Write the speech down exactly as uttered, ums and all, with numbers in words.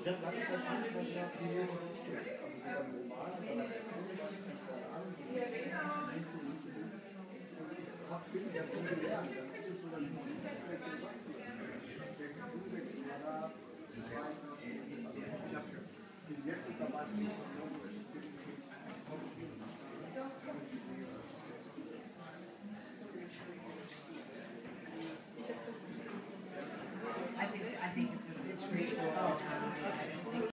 habe ganz wahrscheinlich mal gedacht, die lesen nicht schlecht. Also so beim Roman, bei der Erzählung, was ich nicht gerade an, so nicht so, nicht so gut. Und ich hab, bin ja schon gelernt, dann ist es so, dann muss ich wechseln, was du wechseln, wechseln, ja, das war also ich habe den jetzt dabei.